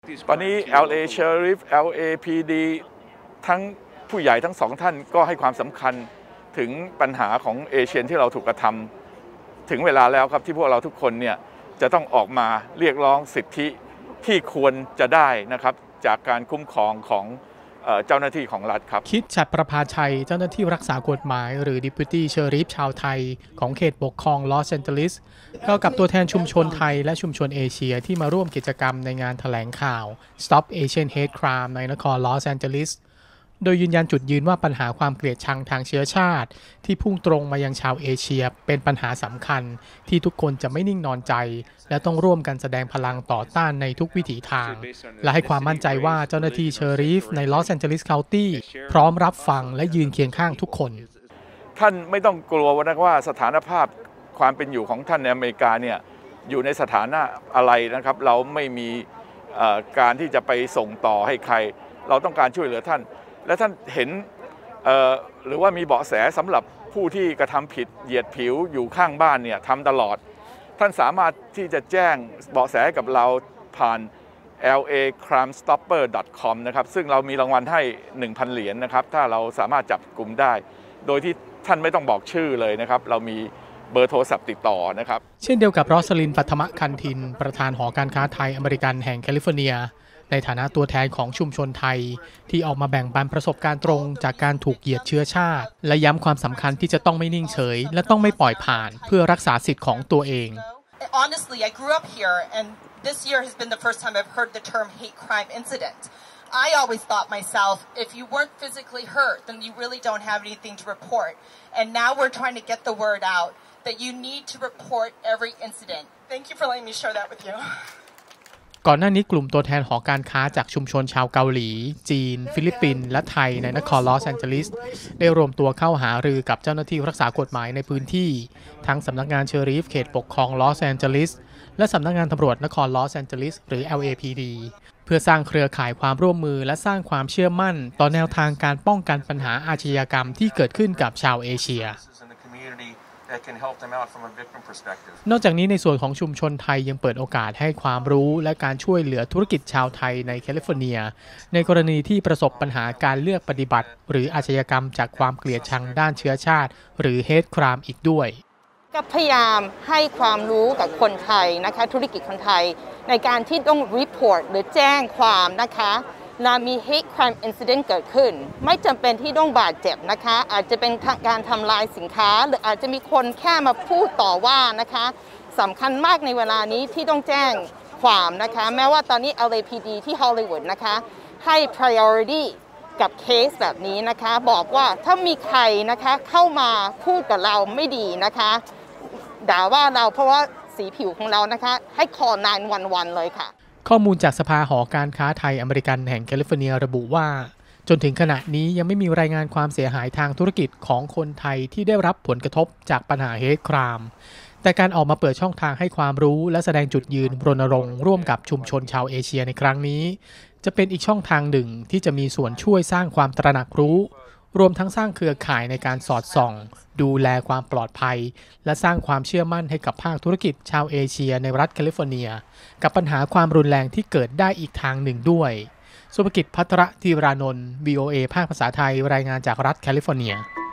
ตอนนี้ LA Sheriff LAPD ทั้งผู้ใหญ่ทั้งสองท่านก็ให้ความสำคัญถึงปัญหาของเอเชียนที่เราถูกกระทำถึงเวลาแล้วครับที่พวกเราทุกคนเนี่ยจะต้องออกมาเรียกร้องสิทธิที่ควรจะได้นะครับจากการคุ้มครองของเจ้าหน้าที่ของรัฐครับคิดฉัตรประภาชัยเจ้าหน้าที่รักษากฎหมายหรือ Deputy Sheriff ชาวไทยของเขตปกครองลอสแอนเจลิสก็กับตัวแทนชุมชนไทยและชุมชนเอเชียที่มาร่วมกิจกรรมในงานแถลงข่าว Stop Asian Hate Crime ในนครลอสแอนเจลิสโดยยืนยันจุดยืนว่าปัญหาความเกลียดชังทางเชื้อชาติที่พุ่งตรงมายังชาวเอเชียเป็นปัญหาสำคัญที่ทุกคนจะไม่นิ่งนอนใจและต้องร่วมกันแสดงพลังต่อต้านในทุกวิถีทางและให้ความมั่นใจว่าเจ้าหน้าที่เชอริฟในลอสแอนเจลิสเคานตี้พร้อมรับฟังและยืนเคียงข้างทุกคนท่านไม่ต้องกลัวว่าสถานภาพความเป็นอยู่ของท่านในอเมริกาเนี่ยอยู่ในสถานะอะไรนะครับเราไม่มีการที่จะไปส่งต่อให้ใครเราต้องการช่วยเหลือท่านและท่านเห็นหรือว่ามีเบาะแสสำหรับผู้ที่กระทำผิดเหยียดผิวอยู่ข้างบ้านเนี่ยทำตลอดท่านสามารถที่จะแจ้งเบาะแสกับเราผ่าน lacrimestopper.com นะครับซึ่งเรามีรางวัลให้ 1,000 เหรียญนะครับถ้าเราสามารถจับกลุ่มได้โดยที่ท่านไม่ต้องบอกชื่อเลยนะครับเรามีเบอร์โทรศัพท์ติดต่อนะครับเช่นเดียวกับรอสลินปัทมคันธินประธานหอการค้าไทยอเมริกันแห่งแคลิฟอร์เนียในฐานะตัวแทนของชุมชนไทยที่ออกมาแบ่งปันประสบการณ์ตรงจากการถูกเหยียดเชื้อชาติและย้ำความสำคัญที่จะต้องไม่นิ่งเฉยและต้องไม่ปล่อยผ่านเพื่อรักษาสิทธิ์ของตัวเอง Honestly, I grew up here and this year has been the first time I've heard the term hate crime incident. I always thought myself, if you weren't physically hurt, then you really don't have anything to report. And now we're trying to get the word out that you need to report every incident. Thank you for letting me share that with you. ก่อนหน้านี้กลุ่มตัวแทนหอการค้าจากชุมชนชาวเกาหลีจีนฟิลิปปินส์และไทยในนครลอสแอนเจลิสได้รวมตัวเข้าหารือกับเจ้าหน้าที่รักษากฎหมายในพื้นที่ทั้งสำนักงานเชอริฟเขตปกครองลอสแอนเจลิสและสำนักงานตำรวจนครลอสแอนเจลิสหรือ LAPD เพื่อสร้างเครือข่ายความร่วมมือและสร้างความเชื่อมั่นต่อแนวทางการป้องกันปัญหาอาชญากรรมที่เกิดขึ้นกับชาวเอเชียนอกจากนี้ในส่วนของชุมชนไทยยังเปิดโอกาสให้ความรู้และการช่วยเหลือธุรกิจชาวไทยในแคลิฟอร์เนียในกรณีที่ประสบปัญหาการเลือกปฏิบัติหรืออาชญากรรมจากความเกลียดชังด้านเชื้อชาติหรือ Hate Crime อีกด้วยก็พยายามให้ความรู้กับคนไทยนะคะธุรกิจคนไทยในการที่ต้อง report หรือแจ้งความนะคะมี hate crime incident เกิดขึ้นไม่จำเป็นที่ต้องบาดเจ็บนะคะอาจจะเป็นการทำลายสินค้าหรืออาจจะมีคนแค่มาพูดต่อว่านะคะสำคัญมากในเวลานี้ที่ต้องแจ้งความนะคะแม้ว่าตอนนี้ LAPD ที่ฮอลลีวูดนะคะให้ priority กับเคสแบบนี้นะคะบอกว่าถ้ามีใครนะคะเข้ามาพูดกับเราไม่ดีนะคะด่าว่าเราเพราะว่าสีผิวของเรานะคะให้ call 911 เลยค่ะข้อมูลจากสภาหอการค้าไทยอเมริกันแห่งแคลิฟอร์เนียระบุว่าจนถึงขณะนี้ยังไม่มีรายงานความเสียหายทางธุรกิจของคนไทยที่ได้รับผลกระทบจากปัญหา Hate Crime แต่การออกมาเปิดช่องทางให้ความรู้และแสดงจุดยืนรณรงค์ร่วมกับชุมชนชาวเอเชียในครั้งนี้จะเป็นอีกช่องทางหนึ่งที่จะมีส่วนช่วยสร้างความตระหนักรู้รวมทั้งสร้างเครือข่ายในการสอดส่องดูแลความปลอดภัยและสร้างความเชื่อมั่นให้กับภาคธุรกิจชาวเอเชียในรัฐแคลิฟอร์เนียกับปัญหาความรุนแรงที่เกิดได้อีกทางหนึ่งด้วยสุภกิจ ภัทรธีรานนท์ VOA ภาคภาษาไทยรายงานจากรัฐแคลิฟอร์เนีย